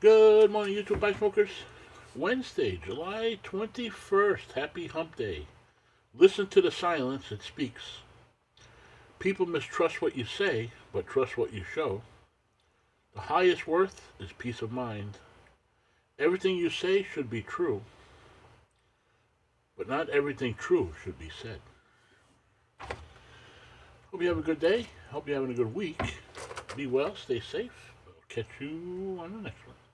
Good morning, YouTube Bike Smokers. Wednesday, July 21st. Happy Hump Day. Listen to the silence, it speaks. People mistrust what you say, but trust what you show. The highest worth is peace of mind. Everything you say should be true, but not everything true should be said. Hope you have a good day. Hope you're having a good week. Be well, stay safe. I'll catch you on the next one.